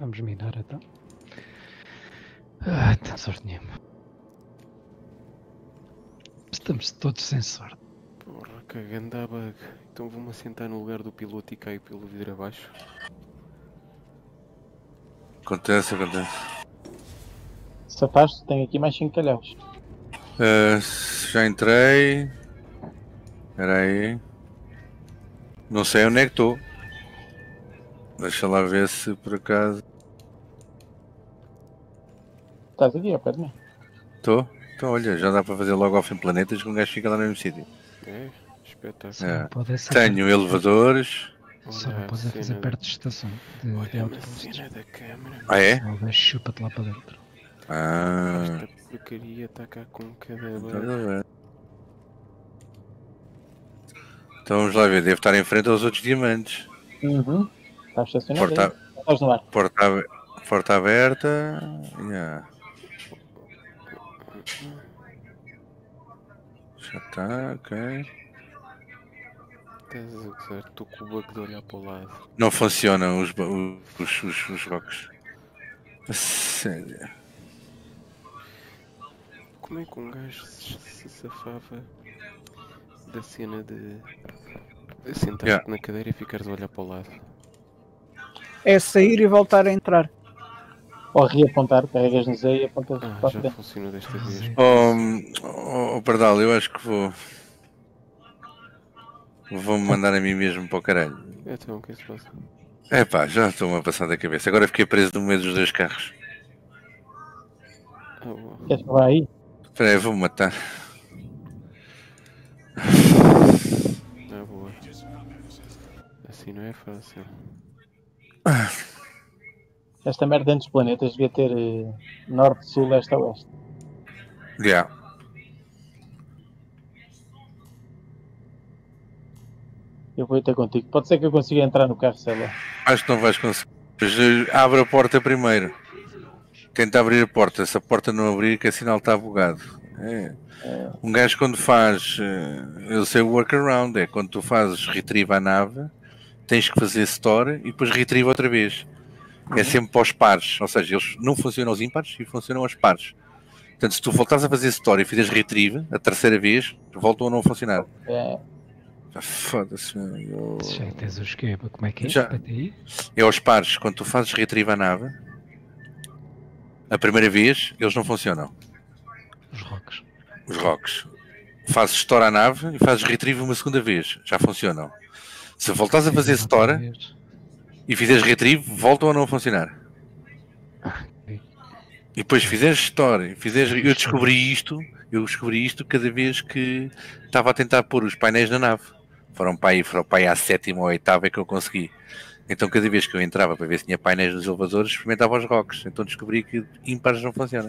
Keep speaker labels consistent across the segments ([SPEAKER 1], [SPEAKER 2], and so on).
[SPEAKER 1] Vamos minar então. Tem sorte nenhuma. Estamos todos sem sorte.
[SPEAKER 2] Porra, que ganda bug. Então vou-me assentar no lugar do piloto e caio pelo vidro abaixo.
[SPEAKER 3] Acontece.
[SPEAKER 4] Safaste, tenho aqui mais 5 calhaus.
[SPEAKER 3] Já entrei. Espera aí. Não sei onde é que estou. Deixa lá ver se por acaso...
[SPEAKER 4] Estás aqui ao pé de mim.
[SPEAKER 3] Estou? Então olha, já dá para fazer logo off em planetas que um gajo fica lá no mesmo sítio.
[SPEAKER 2] É, espetáculo.
[SPEAKER 1] Só não pode ser
[SPEAKER 3] Tenho elevadores.
[SPEAKER 1] Só não pode fazer perto de estação de
[SPEAKER 2] Olha a
[SPEAKER 1] autopostos.
[SPEAKER 2] cena da câmara.
[SPEAKER 3] Ah é?
[SPEAKER 1] O gajo chupa-te lá para dentro.
[SPEAKER 3] Ah,
[SPEAKER 2] Esta porcaria está cá com cada
[SPEAKER 3] estás
[SPEAKER 2] bug.
[SPEAKER 3] a ver. Então vamos lá ver, deve estar em frente aos outros diamantes.
[SPEAKER 4] Uhum. Está estacionado
[SPEAKER 3] Porta,
[SPEAKER 4] aí. Estás no ar.
[SPEAKER 3] porta aberta. Yeah. Já está, ok.
[SPEAKER 2] Estás a gozar, estou com o bug de olhar para o lado.
[SPEAKER 3] Não funcionam os rocks. A sério.
[SPEAKER 2] Como é que um gajo se safava da cena de sentar-te na cadeira e ficares a olhar para o lado?
[SPEAKER 5] É sair e voltar a entrar.
[SPEAKER 4] Ou reapontar, carregas no Z e apontas para a
[SPEAKER 2] Já
[SPEAKER 4] frente.
[SPEAKER 2] funcionou desta vez.
[SPEAKER 3] Pardal, eu acho que vou-me mandar a mim mesmo para o caralho.
[SPEAKER 2] Então, o que é que se passa?
[SPEAKER 3] Epá, já estou-me a passar da cabeça. Agora fiquei preso no meio dos dois carros.
[SPEAKER 2] Ah, boa.
[SPEAKER 4] Queres que vá aí?
[SPEAKER 3] Espera aí, vou-me matar.
[SPEAKER 2] Ah, boa. Assim não é fácil.
[SPEAKER 4] Esta merda dentro dos planetas devia ter norte, sul, leste a oeste.
[SPEAKER 3] Já.
[SPEAKER 4] Eu vou ter contigo. Pode ser que eu consiga entrar no carro, sei lá.
[SPEAKER 3] Acho que não vais conseguir. Mas, abre a porta primeiro. Tenta abrir a porta. Se a porta não abrir, que o sinal está bugado. Um gajo quando faz... eu sei o workaround. É quando tu fazes retrieve à nave, tens que fazer store e depois retrieve outra vez. É sempre para os pares. Ou seja, eles não funcionam aos ímpares e funcionam aos pares. Portanto, se tu voltares a fazer store e fizeres retrieve, a terceira vez, voltam a não funcionar. Foda-se, meu.
[SPEAKER 1] Já tens o esquema, como é que é?
[SPEAKER 3] Já.
[SPEAKER 1] PTI?
[SPEAKER 3] É aos pares, quando tu fazes retrieve à nave, a primeira vez eles não funcionam. Os rocks. Fazes store à nave e fazes retrieve uma segunda vez, já funcionam. Se voltares a fazer store e fizeres retrieve, voltam a não funcionar. E depois fizeres store, eu descobri isto cada vez que estava a tentar pôr os painéis na nave. Foram para aí à sétima ou oitava é que eu consegui. Então cada vez que eu entrava para ver se tinha painéis nos elevadores, experimentava os rocks. Então descobri que ímpares não funcionam.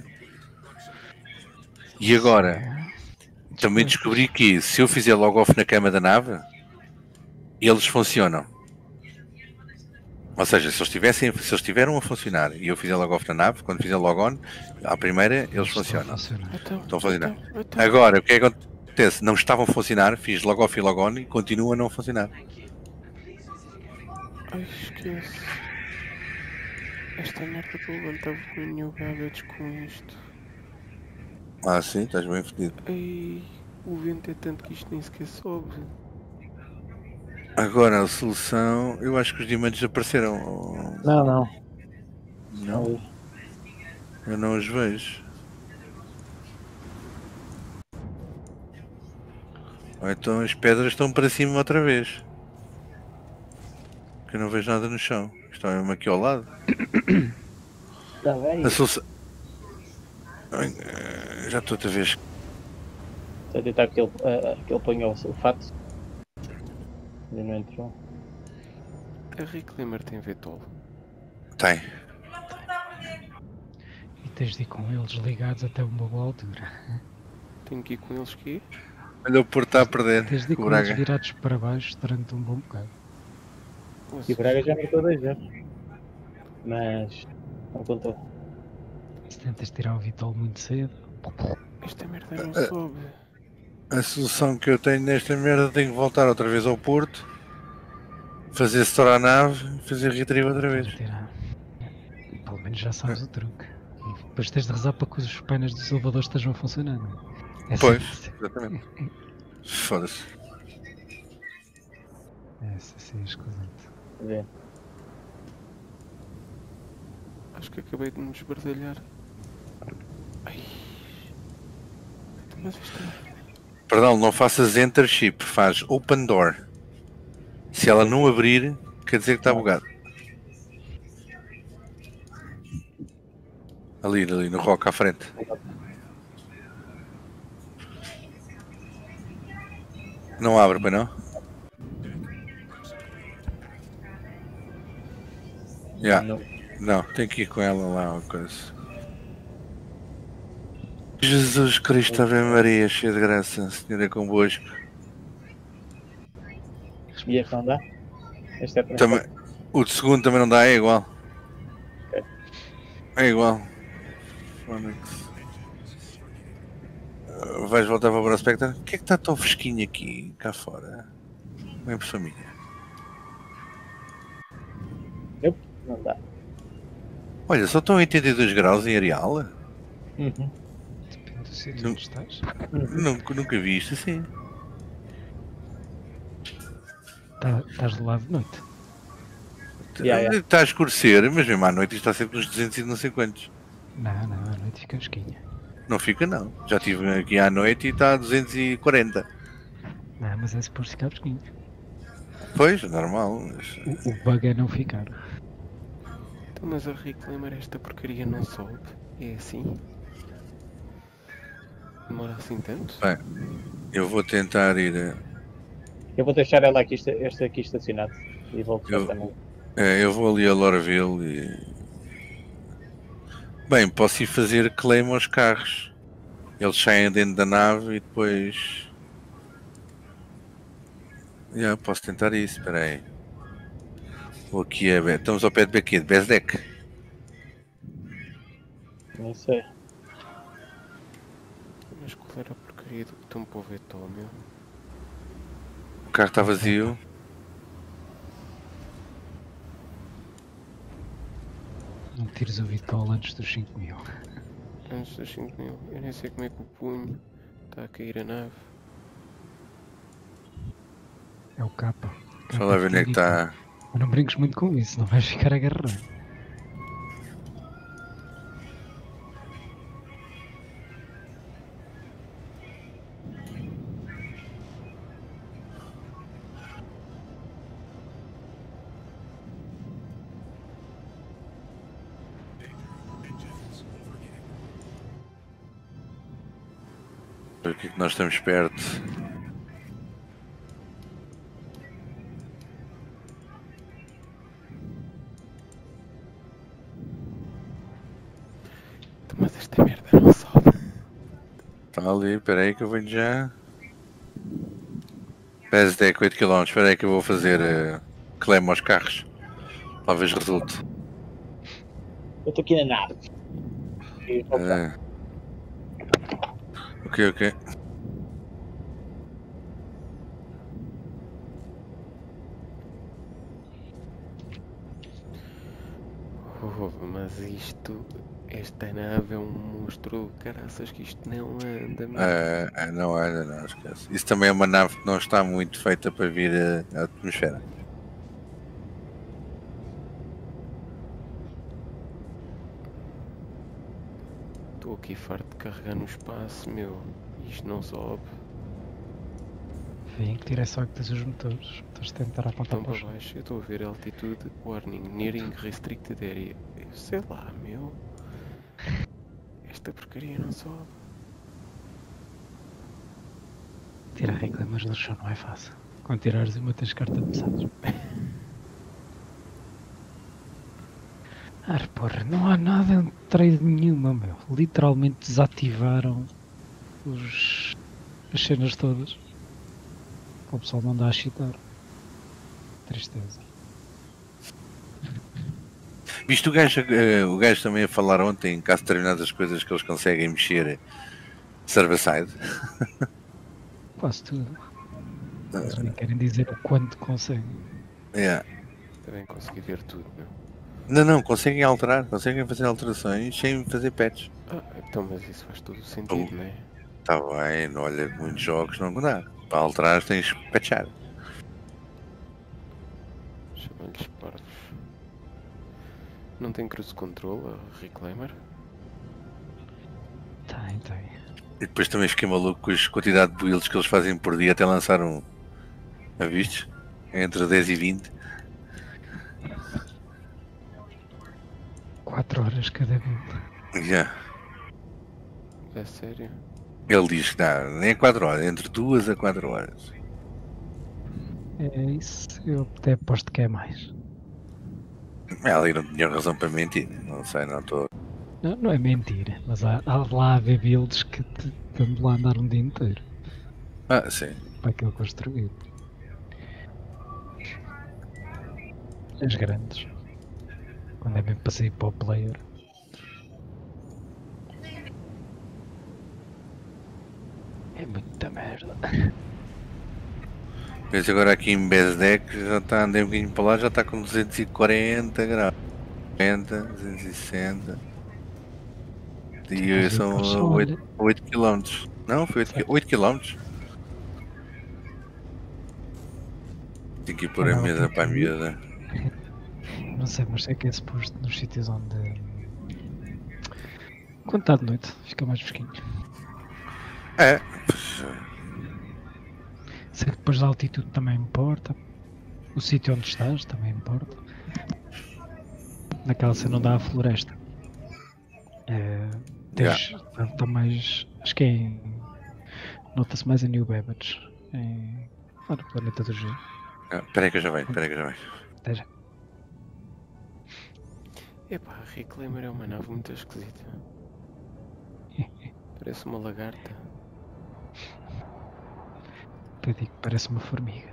[SPEAKER 3] E agora, também descobri que se eu fizer log off na cama da nave, eles funcionam. Ou seja, se eles tiveram a funcionar e eu fizer log off na nave, quando fizer log on, à primeira eles funcionam. Estão a funcionar. Agora, o que é que acontece? Não estavam a funcionar, fiz log off e log on e continua a não funcionar.
[SPEAKER 2] Ai, esquece. Esta merda de levantar volume gadgets com isto.
[SPEAKER 3] Ah, sim, estás bem fedido.
[SPEAKER 2] Ai, o vento é tanto que isto nem sequer sobe.
[SPEAKER 3] Agora a solução, eu acho que os diamantes apareceram.
[SPEAKER 4] Não.
[SPEAKER 3] Não? Eu não os vejo. Ou então as pedras estão para cima outra vez. Que eu não vejo nada no chão. Estão mesmo aqui ao lado.
[SPEAKER 4] Está bem.
[SPEAKER 3] A solução... Já estou outra vez.
[SPEAKER 4] Estou a tentar que ele ponha o fato. Ele não entrou.
[SPEAKER 2] A Reclaimer tem VTOL?
[SPEAKER 3] Tem.
[SPEAKER 1] E tens de ir com eles ligados até uma boa altura.
[SPEAKER 2] Tenho que ir com eles que?
[SPEAKER 3] Olha o Porto está a perder.
[SPEAKER 1] Tens de ir com eles virados para baixo durante um bom bocado.
[SPEAKER 4] E o Braga já marcou 2 erros. Mas não contou.
[SPEAKER 1] Se tentas tirar o Vitol muito cedo.
[SPEAKER 2] Esta merda não sobe.
[SPEAKER 3] A solução que eu tenho nesta merda, tenho que voltar outra vez ao Porto, fazer store à nave e fazer retrieve outra vez.
[SPEAKER 1] pelo menos já sabes o truque. E depois tens de rezar para que os painéis dos elevadores estejam a funcionar, não é?
[SPEAKER 3] Pois, exatamente. Foda-se.
[SPEAKER 1] Essa sim é escusante.
[SPEAKER 4] Vê.
[SPEAKER 2] Acho que acabei de me esbardalhar. Ai. Mas isto é...
[SPEAKER 3] Perdão, não faças enter ship, faz open door. Se ela não abrir, quer dizer que está bugado. Ali no rock à frente. Não abre, pois não? Yeah. Não, tem que ir com ela lá uma coisa. Jesus Cristo, Ave Maria, cheia de graça, Senhora convosco.
[SPEAKER 4] E este não dá? Este é para
[SPEAKER 3] Também, o de segundo também não dá, é igual.
[SPEAKER 4] Ok.
[SPEAKER 3] É igual. Vais voltar para o Prospector? O que é que está tão fresquinho aqui, cá fora? Bem por família.
[SPEAKER 4] Não dá.
[SPEAKER 3] Olha, só estão 82 graus em Areal?
[SPEAKER 4] Uhum.
[SPEAKER 1] Depende do sítio onde estás.
[SPEAKER 3] Nunca vi isto assim.
[SPEAKER 1] Estás do lado de noite.
[SPEAKER 4] Yeah.
[SPEAKER 3] Está a escurecer, mas mesmo à noite isto está sempre nos 200 e não sei quantos.
[SPEAKER 1] Não, à noite fica fresquinha.
[SPEAKER 3] Não fica não. Já estive aqui à noite e está a 240.
[SPEAKER 1] Não, mas é suposto ficar fresquinho.
[SPEAKER 3] Pois, normal. Mas...
[SPEAKER 1] O bug é não ficar.
[SPEAKER 2] Então, mas a reclamar esta porcaria não sobe. É assim? Demora assim tanto?
[SPEAKER 3] Bem, eu vou tentar ir.
[SPEAKER 4] Eu vou deixar ela aqui, este aqui estacionado. E volto já também.
[SPEAKER 3] Eu vou ali a Loraville e. Bem, posso ir fazer claim aos carros. Eles saem dentro da nave e depois. Já, posso tentar isso, espera aí. Vou aqui a. Estamos ao pé de aqui, de Bezdek.
[SPEAKER 4] Não sei.
[SPEAKER 2] Mas qual era a porcaria do botão para o Vetol, meu?
[SPEAKER 3] O carro está vazio.
[SPEAKER 1] Não tires o Vitol antes dos 5.000.
[SPEAKER 2] Antes dos 5.000. Eu nem sei como é que o punho está a cair a nave.
[SPEAKER 1] É o capa.
[SPEAKER 3] Deixa lá ver onde é que está.
[SPEAKER 1] Mas não brinques muito com isso, não vais ficar agarrado.
[SPEAKER 3] Aqui que nós estamos perto.
[SPEAKER 2] Mas esta merda não sobe.
[SPEAKER 3] Está ali, espera aí que eu venho já. Bezdek 8 km, espera aí que eu vou fazer claim aos carros. Talvez resulte.
[SPEAKER 4] Eu estou aqui na nave. E voltar.
[SPEAKER 3] Ok.
[SPEAKER 2] Mas isto... Esta nave é um monstro de caraças que isto não anda, meu.
[SPEAKER 3] Não anda, não esquece. Isso também é uma nave que não está muito feita para vir à atmosfera.
[SPEAKER 2] Estou aqui farto de carregar no espaço, meu. Isto não sobe.
[SPEAKER 1] Vem que direção é que tens os motores. Estás a tentar apontar
[SPEAKER 2] Estão
[SPEAKER 1] para
[SPEAKER 2] para
[SPEAKER 1] os...
[SPEAKER 2] baixo. Eu estou a ver a altitude. Warning. Nearing restricted area. Eu sei lá, meu. Esta porcaria não sobe.
[SPEAKER 1] Tirar reclamas do chão não é fácil. Quando tirares uma tens carta de pesados. Porra, não há nada em trade nenhuma, meu. Literalmente desativaram as cenas todas. O pessoal não dá a chitar. Tristeza.
[SPEAKER 3] Viste o gajo também a falar ontem, caso determinadas coisas que eles conseguem mexer server-side.
[SPEAKER 1] Quase tudo. Eles nem querem dizer o quanto conseguem.
[SPEAKER 3] Yeah.
[SPEAKER 2] Também consegui ver tudo, meu.
[SPEAKER 3] Não, conseguem alterar, conseguem fazer alterações sem fazer patch.
[SPEAKER 2] Então, mas isso faz todo o sentido, não é?
[SPEAKER 3] Tá bem, olha, muitos jogos não dá. Para alterar tens que patchar.
[SPEAKER 2] Chamam-lhes parvos. Não tem cruise control a Reclaimer?
[SPEAKER 1] Tem.
[SPEAKER 3] E depois também fiquei maluco com a quantidade de builds que eles fazem por dia até lançar um. A viste? Entre 10 e 20.
[SPEAKER 1] 4 horas cada build.
[SPEAKER 3] Já.
[SPEAKER 2] É sério?
[SPEAKER 3] Ele diz que dá nem 4 horas, entre 2 a 4 horas.
[SPEAKER 1] É isso, eu até aposto que é mais.
[SPEAKER 3] Ela não tinha razão para mentir. Não sei, não estou.
[SPEAKER 1] Não é mentira, mas há lá a ver builds que estão lá a andar um dia inteiro
[SPEAKER 3] Ah, sim.
[SPEAKER 1] para aquilo construir. As grandes. Quando é mesmo para sair para o player. É muita merda.
[SPEAKER 3] Mas agora aqui em Bezdec já está, andei um bocadinho para lá, já está com 240 graus. 40, 260. E são 8 km. Não, foi 8 km. Tenho que ir pôr a mesa para a miúda.
[SPEAKER 1] Não sei, mas sei que é suposto nos sítios onde. Quando está de noite, fica mais fresquinho.
[SPEAKER 3] É.
[SPEAKER 1] Sei que depois da altitude também importa. O sítio onde estás também importa. Naquela cena onde há a floresta. Está mais. Acho que é em. Nota-se mais em New Babbage. Lá no planeta do G.
[SPEAKER 3] Espera aí que eu já venho,
[SPEAKER 1] Até já.
[SPEAKER 2] Epá, a Reclaimer é uma nave muito esquisita. Parece uma lagarta.
[SPEAKER 1] Eu digo que parece uma formiga.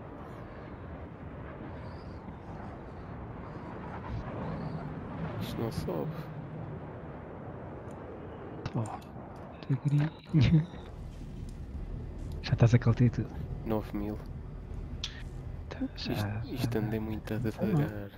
[SPEAKER 2] Isto não sobe.
[SPEAKER 1] Devagarinho. Já estás àquela altitude.
[SPEAKER 2] 9000.
[SPEAKER 1] Então,
[SPEAKER 2] Isto andei muito a devagar.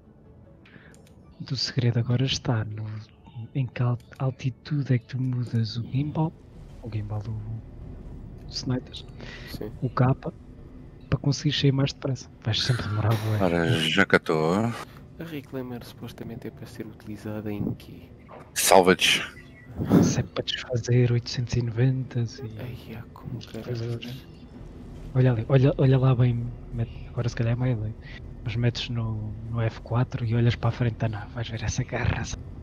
[SPEAKER 1] O segredo agora está em que altitude é que tu mudas o gimbal do Snipers,
[SPEAKER 2] Sim.
[SPEAKER 1] o capa, para conseguir sair mais depressa. Vais sempre demorar a voar.
[SPEAKER 3] Ora, já cá estou.
[SPEAKER 2] A Reclaimer supostamente é para ser utilizada em quê?
[SPEAKER 3] Salvage.
[SPEAKER 1] Sempre para desfazer 890 e.
[SPEAKER 2] Ai, como caralho.
[SPEAKER 1] Olha ali, olha lá bem, agora se calhar é meio lei, mas metes no F4 e olhas para a frente da nave, vais ver essa garra.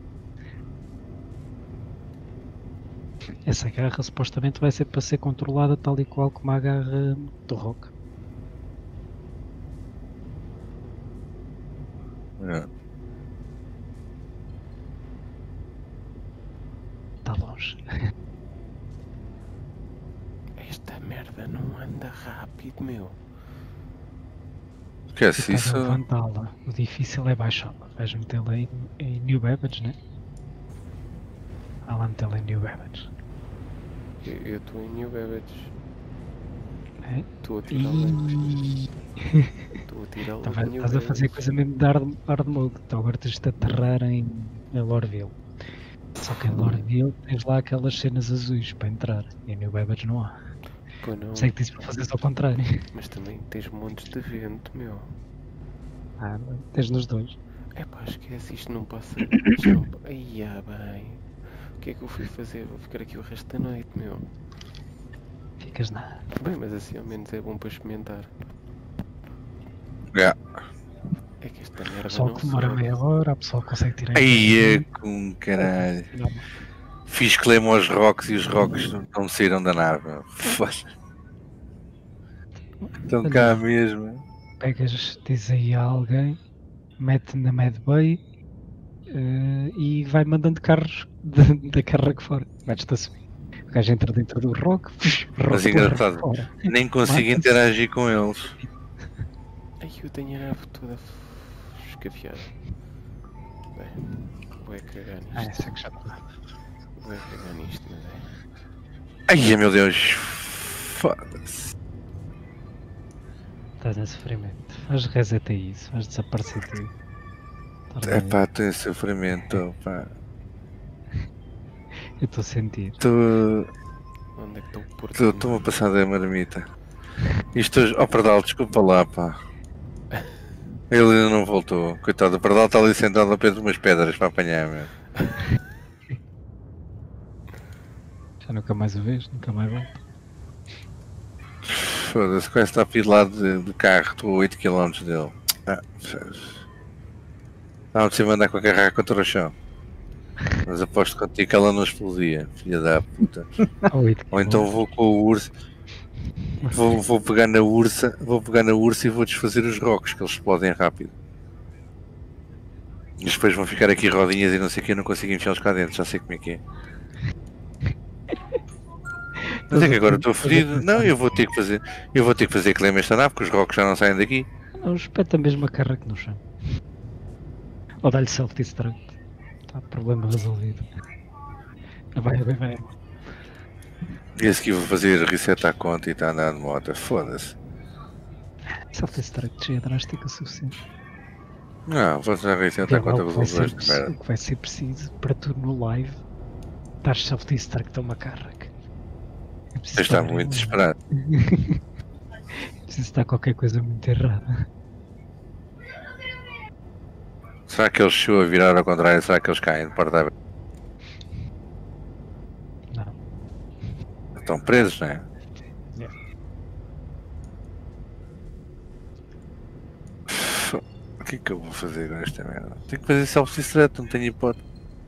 [SPEAKER 1] Essa garra supostamente vai ser para ser controlada tal e qual como a garra do Rock.
[SPEAKER 3] É.
[SPEAKER 1] Está longe.
[SPEAKER 2] Esta merda não anda rápido, meu.
[SPEAKER 3] Esquece isso.
[SPEAKER 1] Levantá-la. O difícil é baixá-la. Vais metê-la em New Babbage, né? Lá metê-la em New Babbage.
[SPEAKER 2] Eu estou em New Babbage.
[SPEAKER 1] É?
[SPEAKER 2] Estou a tirá-la. Estou a tirá-la
[SPEAKER 1] Então,
[SPEAKER 2] de New
[SPEAKER 1] estás a fazer
[SPEAKER 2] Babbage.
[SPEAKER 1] coisa mesmo de hard mode. Então agora tens de aterrar em Lorville. Só que em Lorville tens lá aquelas cenas azuis para entrar. E em New Babbage não há.
[SPEAKER 2] Pô, não.
[SPEAKER 1] Sei que disse para fazer ao contrário.
[SPEAKER 2] Mas também tens montes de vento, meu.
[SPEAKER 1] Tens nos dois.
[SPEAKER 2] Epá, esquece, isto não passa. Isto não... Ai, bem. O que é que eu fui fazer? Vou ficar aqui o resto da noite, meu.
[SPEAKER 1] Ficas na.
[SPEAKER 2] Bem, mas assim ao menos é bom para experimentar.
[SPEAKER 3] Yeah.
[SPEAKER 2] É que esta merda
[SPEAKER 1] O pessoal
[SPEAKER 2] não
[SPEAKER 1] que demora
[SPEAKER 2] sobe.
[SPEAKER 1] meia hora, a pessoa consegue tirar.
[SPEAKER 3] Aí é com caralho. Fiz claim aos rocks e os rocks não saíram da nave. Foda-se. Estão cá mesmo.
[SPEAKER 1] Pegas, diz aí a alguém, mete na Medbay e vai mandando carros da carga fora. Metes-te a subir. O gajo entra dentro do rock,
[SPEAKER 3] Mas engraçado, nem consigo interagir com eles.
[SPEAKER 2] Ai, eu tenho a nave toda escafiada. Bem, vou é cagar nisto.
[SPEAKER 1] Essa que já está.
[SPEAKER 2] Vou é cagar nisto, mas é.
[SPEAKER 3] Ai meu Deus. Foda-se.
[SPEAKER 1] Estás em sofrimento. Faz reset a isso, faz desaparecer tudo.
[SPEAKER 3] É pá, tem sofrimento, pá.
[SPEAKER 1] Eu estou a sentir.
[SPEAKER 2] Onde é que está o porto?
[SPEAKER 3] Estou-me a passar da marmita. Isto hoje. Oh, Pardal, desculpa lá, pá. Ele ainda não voltou. Coitado, o Pardal está ali sentado ao pé de umas pedras para apanhar, meu.
[SPEAKER 1] Já nunca mais o vês, nunca mais volto.
[SPEAKER 3] Foda-se, quase está a pedir lá de carro, estou a 8 km dele. Estava de cima andar com a carrega contra o chão. Mas aposto contigo que ela não explodia, filha da puta. Ou então vou com o urso. Vou pegar na ursa e vou desfazer os rocos, que eles explodem rápido. E depois vão ficar aqui rodinhas e não sei o que, eu não consigo enfiá-los cá dentro, já sei como é que é. Mas é que agora estou ferido. Não, eu vou ter que fazer claim esta nave, porque os rocos já não saem daqui.
[SPEAKER 1] Não, espeta mesmo a carrega no chão. Ou dá-lhe self-destruct. Está, problema resolvido. Vai.
[SPEAKER 3] E a seguir vou fazer reset à conta e está a andar de moto. Foda-se.
[SPEAKER 1] Self-destruct já é drástico o suficiente.
[SPEAKER 3] Não, vou fazer reset à conta para resolver esta merda.
[SPEAKER 1] O que vai ser preciso para tu no live dar self-destruct a uma carrega.
[SPEAKER 3] Está muito desesperado.
[SPEAKER 1] Preciso estar qualquer coisa muito errada.
[SPEAKER 3] Será que eles chegam a virar ao contrário? Será que eles caem de porta aberta?
[SPEAKER 1] Não.
[SPEAKER 3] Estão presos, não é? O que é que eu vou fazer com esta merda? Tenho que fazer self-destruct, não tenho hipótese.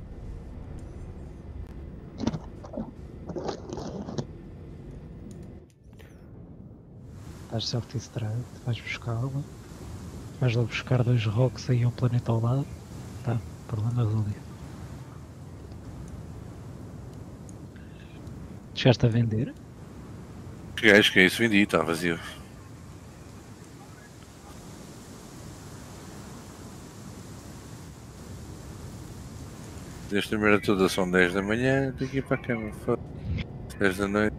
[SPEAKER 1] Estás self-destruct, vais buscá-la. Vais lá buscar 2 rocks aí ao planeta ao lado. Tá, problema resolvido. Chegaste a vender?
[SPEAKER 3] Que gajo que é isso? Vendi, está vazio. Esta merda toda são 10 da manhã, tenho que ir para a cama. 10 da noite.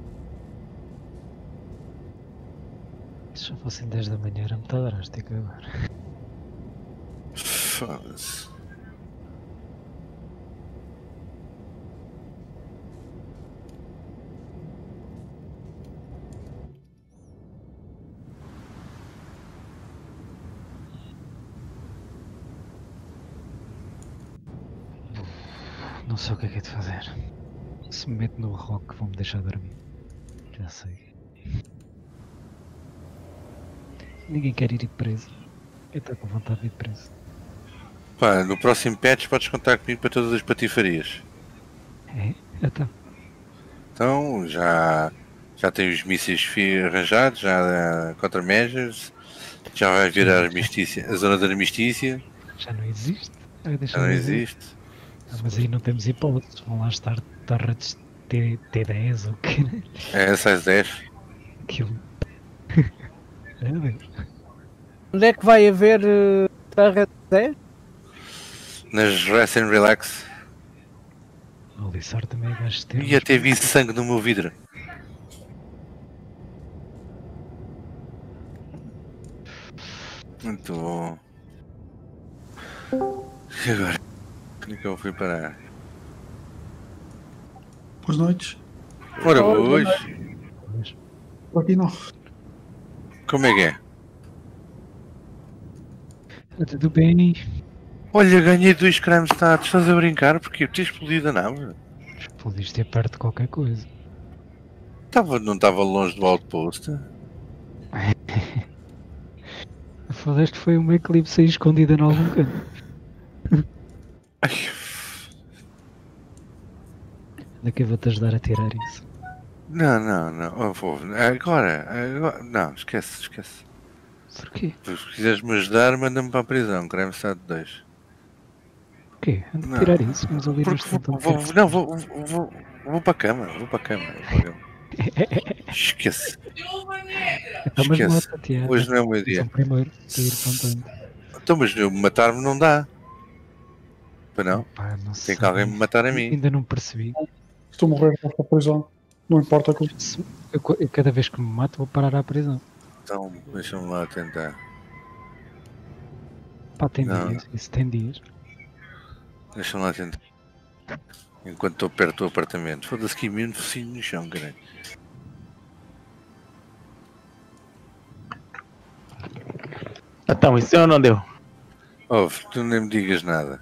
[SPEAKER 1] Se já fossem 10 da manhã era muito drástico agora.
[SPEAKER 3] Foda-se.
[SPEAKER 1] Não sei o que é de fazer. Se me meto no rock vão-me deixar dormir. Já sei. Ninguém quer ir preso. Eu estou com vontade de ir preso.
[SPEAKER 3] Pá, no próximo patch podes contar comigo para todas as patifarias.
[SPEAKER 1] É?
[SPEAKER 3] Então já tem os mísseis arranjados, já countermeasures, já vai vir a zona de armistícia.
[SPEAKER 1] Já não existe.
[SPEAKER 3] Já não existe.
[SPEAKER 1] Mas aí não temos hipóteses. Vão lá estar torres T10 ou o que?
[SPEAKER 3] É, size 10.
[SPEAKER 1] Aquilo. Meu Deus.
[SPEAKER 5] Onde é que vai haver Terra 10?
[SPEAKER 3] Nas Rest and Relax.
[SPEAKER 1] O Lissar também é gajo de tempo.
[SPEAKER 3] E até vi sangue no meu vidro. Muito bom. E agora? Onde é que eu fui parar?
[SPEAKER 6] Boas noites.
[SPEAKER 3] Ora, hoje.
[SPEAKER 6] Estou aqui não.
[SPEAKER 3] Como é que é?
[SPEAKER 1] Tudo bem?
[SPEAKER 3] Olha, ganhei 2 crimes stats. Estás a brincar? Porque eu tinha explodido a nave.
[SPEAKER 1] Explodiste perto de qualquer coisa.
[SPEAKER 3] Não estava longe do outpost.
[SPEAKER 1] Fodeste foi uma eclipse aí escondida em algum canto.
[SPEAKER 3] Ai.
[SPEAKER 1] Daqui eu vou-te ajudar a tirar isso.
[SPEAKER 3] Não. Agora. Não, esquece.
[SPEAKER 1] Porquê?
[SPEAKER 3] Se quiseres me ajudar, manda-me para a prisão. Crime Stat 2.
[SPEAKER 1] Porquê? Ando a tirar isso, mas ali
[SPEAKER 3] Porque vou para a cama. Esquece.
[SPEAKER 1] Então, mas
[SPEAKER 3] Esquece.
[SPEAKER 1] mata-te, é.
[SPEAKER 3] Hoje não é o meu dia.
[SPEAKER 1] Então, primeiro, para ir contando.
[SPEAKER 3] Então, mas eu matar-me não dá. Para não?
[SPEAKER 1] Pá, não
[SPEAKER 3] Tem
[SPEAKER 1] sei.
[SPEAKER 3] que alguém me matar a mim.
[SPEAKER 1] Ainda não percebi.
[SPEAKER 6] Se tu morrer, vais para a prisão. Não importa como.
[SPEAKER 1] Eu cada vez que me mato vou parar à prisão.
[SPEAKER 3] Então, deixa-me lá tentar.
[SPEAKER 1] Pá, tem
[SPEAKER 3] Não.
[SPEAKER 1] dias, isso tem dias.
[SPEAKER 3] Deixa-me lá tentar. Enquanto estou perto do apartamento. Foda-se aqui mesmo focinho no chão, caralho.
[SPEAKER 4] Então, isso deu ou não deu?
[SPEAKER 3] Ouve, tu nem me digas nada.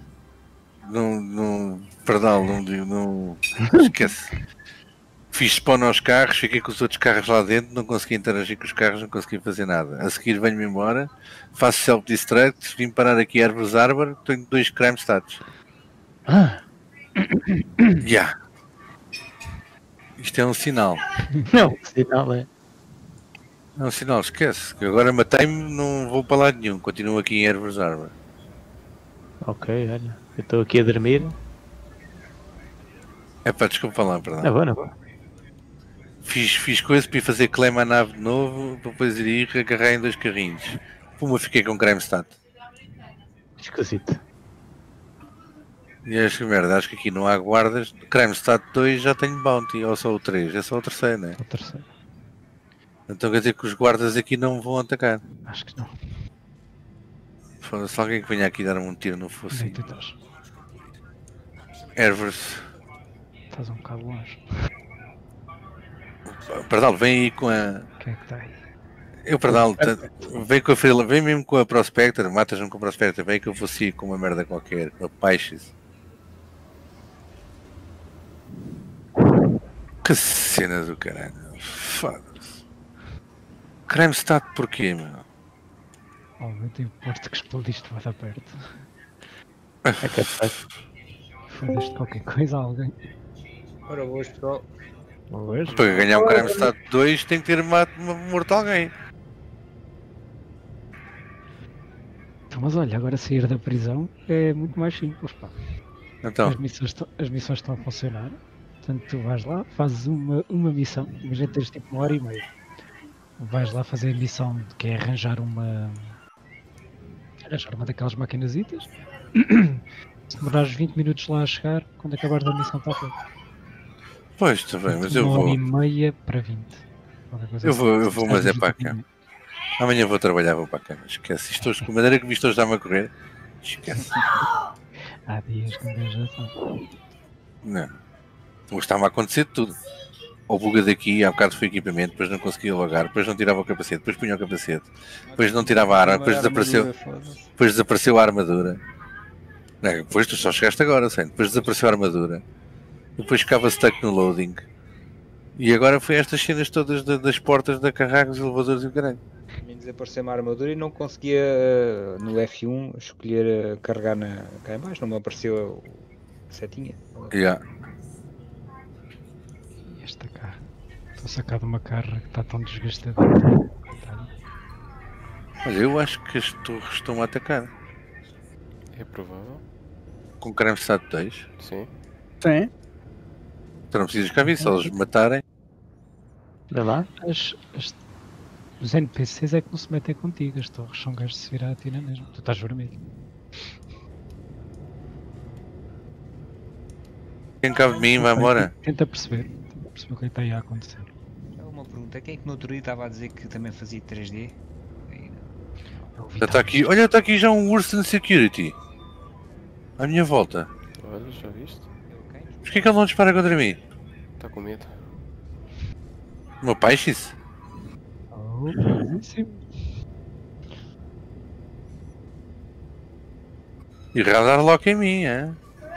[SPEAKER 3] Não, perdão, não digo, não. Esquece. Fiz spawn aos carros, fiquei com os outros carros lá dentro, não consegui interagir com os carros, não consegui fazer nada. A seguir venho-me embora, faço self-destruct, vim parar aqui a Árvores Arbor, tenho 2 crime stats.
[SPEAKER 4] Ah,
[SPEAKER 3] Yeah. Isto é um sinal.
[SPEAKER 4] não, sinal é.
[SPEAKER 3] É um sinal, esquece. Que agora matei-me, não vou para lado nenhum, continuo aqui em Árvores Arbor.
[SPEAKER 4] Ok, olha, eu estou aqui a dormir.
[SPEAKER 3] É pá, desculpa lá, perdão.
[SPEAKER 4] Não vou, não vou.
[SPEAKER 3] Fiz coisa para ir fazer claim à nave de novo, para depois ir agarrar em 2 carrinhos. Puma, fiquei com crime stat.
[SPEAKER 4] Esquisito.
[SPEAKER 3] E acho que merda, acho que aqui não há guardas. Crime stat 2 já tenho bounty, ou só o 3, é só o terceiro, né?
[SPEAKER 1] O terceiro.
[SPEAKER 3] Então quer dizer que os guardas aqui não me vão atacar.
[SPEAKER 1] Acho que não.
[SPEAKER 3] Se alguém que venha aqui dar-me um tiro no focinho.
[SPEAKER 1] Nem tu estás.
[SPEAKER 3] Ervers.
[SPEAKER 1] Estás um bocado longe.
[SPEAKER 3] Pardal, vem aí com a.
[SPEAKER 1] Quem é que está aí?
[SPEAKER 3] Eu, Pardal, vem com a Frila, vem mesmo com a Prospector, matas-me com a Prospector, vem que eu vou seguir com uma merda qualquer, uma Peixes. Que cena do caralho. Foda-se. Crime stat porquê, meu?
[SPEAKER 1] Obviamente importa que explodiste lá da perto.
[SPEAKER 4] É capaz.
[SPEAKER 1] Fodeste qualquer coisa a alguém.
[SPEAKER 7] Ora, boas, pessoal.
[SPEAKER 1] Hoje?
[SPEAKER 3] Para ganhar um crime stat 2 tem que ter morto alguém.
[SPEAKER 1] Então, mas olha, agora sair da prisão é muito mais simples, pá.
[SPEAKER 3] Então,
[SPEAKER 1] As missões estão a funcionar. Portanto, tu vais lá, fazes uma missão. Imagina tens tipo 1h30. Vais lá fazer a missão de que é arranjar uma daquelas maquinasitas. Se demorares 20 minutos lá a chegar, quando acabares a missão está feita.
[SPEAKER 3] pois, está bem, mas eu
[SPEAKER 1] 1h30 para 20.
[SPEAKER 3] Eu vou, mas é para
[SPEAKER 1] cá.
[SPEAKER 3] cá. Amanhã vou trabalhar, vou para a cama. Esquece. Isto hoje, com a maneira que visto hoje está-me a correr. Esquece.
[SPEAKER 1] Há dias que não já sabe.
[SPEAKER 3] Não. Mas está-me a acontecer tudo. Ou buga daqui, há bocado foi equipamento, depois não conseguia logar, depois não tirava o capacete, depois punha o capacete, depois não tirava a arma, depois desapareceu a armadura. Não, depois tu só chegaste agora, sei. Depois desapareceu a armadura. Depois ficava stuck no loading. E agora foi estas cenas todas das portas da carragos, elevadores e o caralho.
[SPEAKER 7] A mim desapareceu-me a armadura e não conseguia no F1 escolher carregar cá em baixo, não me apareceu a setinha.
[SPEAKER 3] Yeah.
[SPEAKER 1] E esta carro. Estou sacado uma carra que está tão desgastadinha.
[SPEAKER 3] Olha, eu acho que as torres estão a atacar.
[SPEAKER 2] É provável.
[SPEAKER 3] Com creme stat 2.
[SPEAKER 2] Sim.
[SPEAKER 5] Sim.
[SPEAKER 3] Então não precisas cá vir, se eles me matarem.
[SPEAKER 4] Olha lá.
[SPEAKER 1] Os NPCs é que não se metem contigo, as torres são gajos de se virar a ti na mesma. Tu estás vermelho.
[SPEAKER 3] Quem cabe de mim vai embora.
[SPEAKER 1] Tenta perceber o que é que está aí a acontecer.
[SPEAKER 8] Uma pergunta, quem é que no outro dia estava a dizer que também fazia 3D?
[SPEAKER 3] Já está aqui, olha, está aqui já um Urson Security. À minha volta.
[SPEAKER 2] Olha, já viste?
[SPEAKER 3] Mas que é que ele não dispara contra mim?
[SPEAKER 2] Está com medo.
[SPEAKER 3] Uma Peixes?
[SPEAKER 1] Oh, sim.
[SPEAKER 3] E radar lock em mim, é?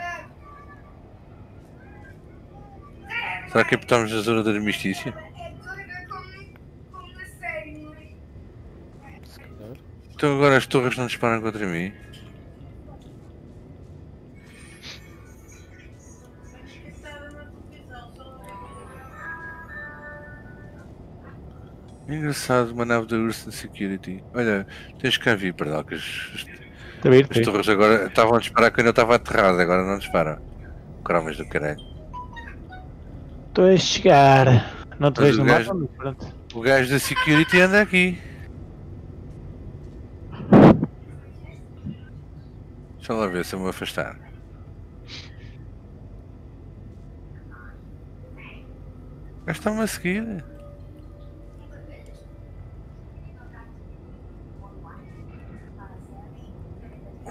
[SPEAKER 3] Será que apertamos a zona da armistício?
[SPEAKER 2] Se calhar.
[SPEAKER 3] Então agora as torres não disparam contra mim. Engraçado, uma nave da Urson Security. Olha, tens que cá vir, perdão, que as torres agora estavam a disparar quando eu estava aterrado, agora não disparam. Cromas do caralho.
[SPEAKER 4] Estou a chegar. Não te
[SPEAKER 3] Mas
[SPEAKER 4] vejo
[SPEAKER 3] o
[SPEAKER 4] no
[SPEAKER 3] gajo-
[SPEAKER 4] mapa, mas pronto.
[SPEAKER 3] O gajo da Security anda aqui. Deixa lá ver se eu me afastar. O gajo está-me a seguir.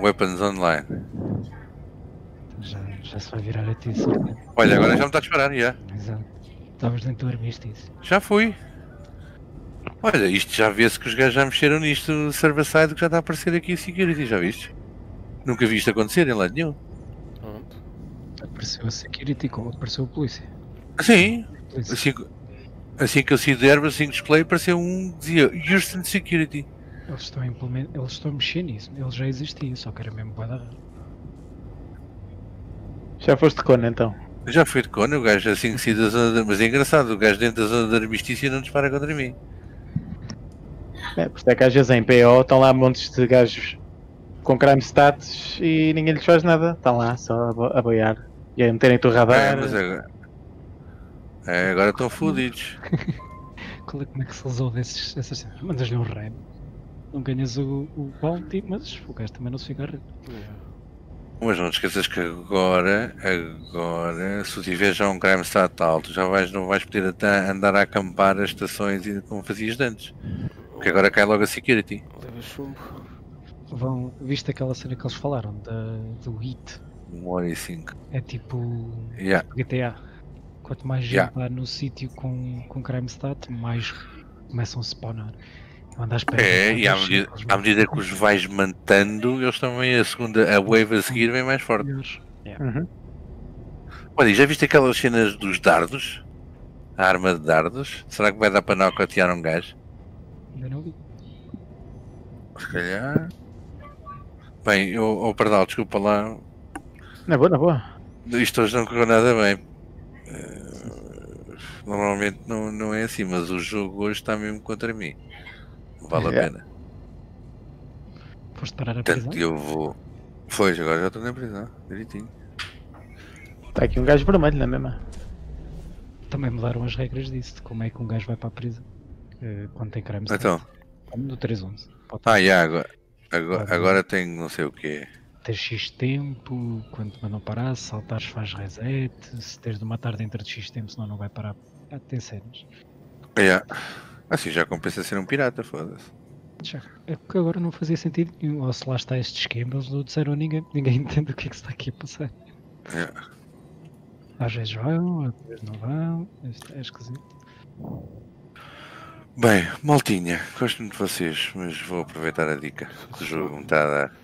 [SPEAKER 3] Weapons Online.
[SPEAKER 1] Já se vai virar a ti, certo?
[SPEAKER 3] Olha, agora já me está a disparar, já.
[SPEAKER 1] Exato. Estavas dentro do armistício.
[SPEAKER 3] Já fui. Olha, isto já vê-se que os gajos já mexeram nisto, server-side, que já está a aparecer aqui o security, já viste? Nunca vi isto acontecer em lado nenhum.
[SPEAKER 2] Pronto.
[SPEAKER 1] Apareceu a security como apareceu a polícia.
[SPEAKER 3] Sim,
[SPEAKER 1] Polícia.
[SPEAKER 3] assim que eu saí de erva, assim que escolhi, apareceu um que dizia Houston Security.
[SPEAKER 1] Eles estão a mexer nisso. Eles já existiam, só que era mesmo bué da raro.
[SPEAKER 4] Já foste de Cona então?
[SPEAKER 3] Já fui de cona, o gajo assim que saí da zona de... Mas é engraçado, o gajo dentro da zona de armistício não dispara contra mim.
[SPEAKER 4] É, por isso é que às vezes em PO estão lá montes de gajos com crime stats e ninguém lhes faz nada. Estão lá só a boiar e a meterem o teu radar.
[SPEAKER 3] Mas agora... agora estão fodidos.
[SPEAKER 1] Como é que se resolve essas cenas? Mandas-lhe um rem. Não ganhas o bounty, mas o gajo também não se fica a rir.
[SPEAKER 3] Mas não te esqueças que agora, se tu tiveres já um crime stat alto, não vais poder até andar a acampar as estações como fazias antes. Porque agora cai logo a security.
[SPEAKER 2] Leva chumbo.
[SPEAKER 1] Viste aquela cena que eles falaram do HIT?
[SPEAKER 3] 1 hora e 5.
[SPEAKER 1] É tipo
[SPEAKER 3] Yeah.
[SPEAKER 1] GTA. Quanto mais gente
[SPEAKER 3] Yeah.
[SPEAKER 1] há no sítio com crime stat, mais começam a spawnar. Eu ando à espera
[SPEAKER 3] É,
[SPEAKER 1] que
[SPEAKER 3] e à
[SPEAKER 1] eles
[SPEAKER 3] medida,
[SPEAKER 1] cheguem,
[SPEAKER 3] à medida que os vais mantendo, eles também, a wave a seguir vem mais forte.
[SPEAKER 1] melhores. Yeah.
[SPEAKER 4] Uhum.
[SPEAKER 3] Olha, e já viste aquelas cenas dos dardos? A arma de dardos? Será que vai dar para nocautear um gajo?
[SPEAKER 1] Ainda não vi.
[SPEAKER 3] Se calhar. Bem, perdão, desculpa lá.
[SPEAKER 4] Na boa, na boa.
[SPEAKER 3] Isto hoje não correu nada bem. Normalmente não é assim, mas o jogo hoje está mesmo contra mim. Vale a pena.
[SPEAKER 1] Foste parar a prisão?
[SPEAKER 3] Portanto, eu vou. Pois, agora já estou na prisão, direitinho.
[SPEAKER 4] Está aqui um gajo vermelho, não é mesmo?
[SPEAKER 1] Também mudaram as regras disso, de como é que um gajo vai para a prisão. Quando tem crime stat.
[SPEAKER 3] Então.
[SPEAKER 1] No 311.
[SPEAKER 3] Agora tenho não sei o quê.
[SPEAKER 1] Tens X tempo, quando te mandam parar, se saltares faz reset, se tens de matar dentro de X tempo, senão não vai parar. Tem cenas.
[SPEAKER 3] Assim já compensa ser um pirata, foda-se.
[SPEAKER 1] É porque agora não fazia sentido nenhum. Ou se lá está este esquema, eles não disseram a ninguém. Ninguém entende o que é que se está aqui a passar. Às vezes vão, às vezes não vão. Isto é esquisito.
[SPEAKER 3] Bem, maltinha, gosto muito de vocês, mas vou aproveitar a dica que o jogo me está a dar.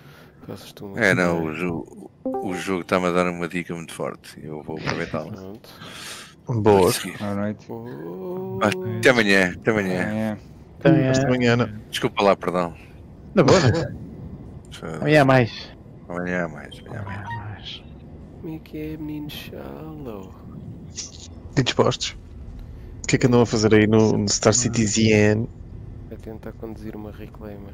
[SPEAKER 3] O jogo está-me a dar uma dica muito forte. Eu vou aproveitá-la.
[SPEAKER 9] Boa.
[SPEAKER 7] Boa noite.
[SPEAKER 3] Até amanhã. Até amanhã.
[SPEAKER 9] Esta manhã, não.
[SPEAKER 3] Desculpa lá, perdão.
[SPEAKER 4] Na boa, na boa. Amanhã há mais.
[SPEAKER 3] Amanhã há mais.
[SPEAKER 2] Como é que é, menino shallow?
[SPEAKER 9] E dispostos? O que é que andam a fazer aí no Star Citizen?
[SPEAKER 2] A tentar conduzir uma Reclaimer.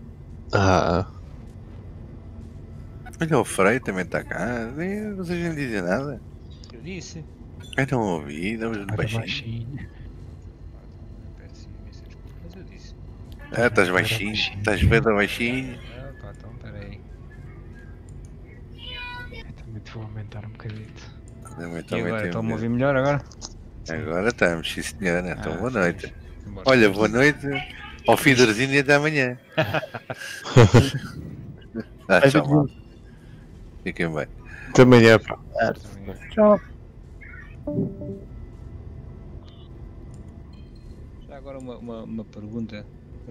[SPEAKER 3] Olha, o Frei também está cá. Vocês não dizem nada.
[SPEAKER 8] Eu disse.
[SPEAKER 3] Eu não ouvi, estamos muito baixinho.
[SPEAKER 8] Peço imensa desculpa, mas eu disse.
[SPEAKER 3] Estás baixinho. Estás bem baixinho.
[SPEAKER 8] Então peraí.
[SPEAKER 1] Também te vou aumentar um bocadito.
[SPEAKER 8] E agora, estão-me a ouvir melhor agora?
[SPEAKER 3] Agora estamos, sim senhora. Então boa noite.
[SPEAKER 8] Embora.
[SPEAKER 3] Olha, boa noite. Ao Fiderzinho e até amanhã. Tchau, mal. Fiquem bem.
[SPEAKER 9] Até amanhã, pá.
[SPEAKER 5] Tchau.
[SPEAKER 8] Já agora uma pergunta.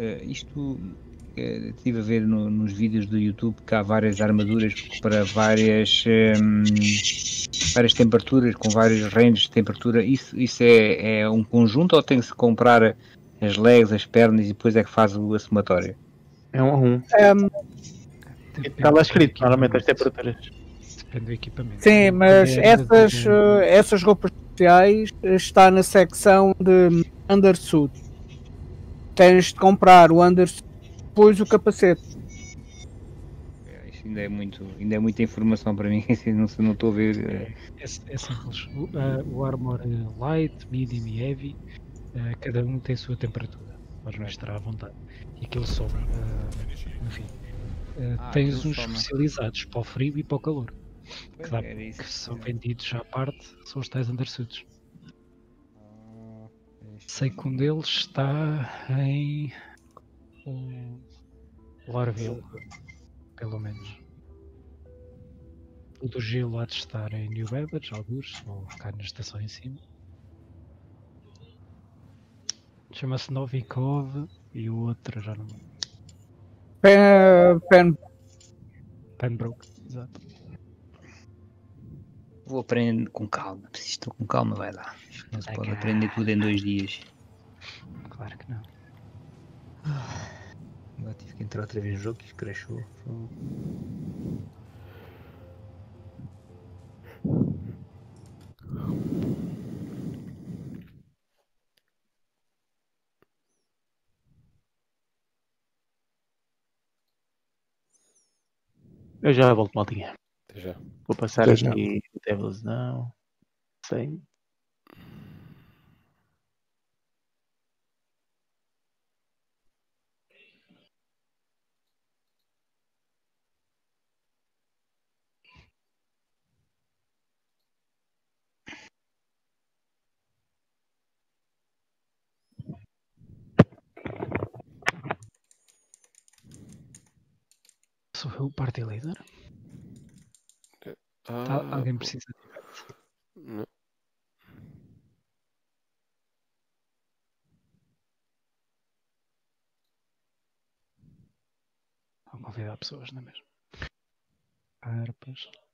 [SPEAKER 8] Estive a ver nos vídeos do YouTube que há várias armaduras para várias temperaturas, com vários ranges de temperatura. Isso é um conjunto ou tem que se comprar as legs, as pernas e depois é que faz a somatória?
[SPEAKER 4] É um a um. Está lá escrito, normalmente as temperaturas.
[SPEAKER 1] Depende do equipamento.
[SPEAKER 5] Sim, mas essas roupas especiais está na secção de undersuit. Tens de comprar o undersuit, depois o capacete.
[SPEAKER 8] Isto ainda é muita informação para mim, não estou a ver.
[SPEAKER 1] É simples. O Armor Light, Medium e Heavy, cada um tem a sua temperatura. Podes mostrar à vontade. E aquilo soma. Enfim. Tens uns especializados para o frio e para o calor. Que são vendidos à parte, são os tais undersuits. Sei que um deles está em Lorville, pelo menos. O do gelo há de estar em New Babbage, alguns, ou cá na estação em cima. Chama-se Novikov e o outro já não. Pembroke, exato.
[SPEAKER 8] Vou aprender com calma. Se estou com calma, vai lá. Não se pode aprender tudo em 2 dias.
[SPEAKER 1] Claro que não.
[SPEAKER 7] Agora tive que entrar outra vez no jogo que crashou.
[SPEAKER 4] Eu já volto, maltinha.
[SPEAKER 2] Até já.
[SPEAKER 4] Vou passar
[SPEAKER 9] Até já.
[SPEAKER 4] aqui Devils não. Sei.
[SPEAKER 1] Sou eu o party leader?
[SPEAKER 2] Ah,
[SPEAKER 1] Alguém
[SPEAKER 2] pô.
[SPEAKER 1] precisa de
[SPEAKER 2] Não.
[SPEAKER 1] convidar pessoas, não é mesmo? Harpas.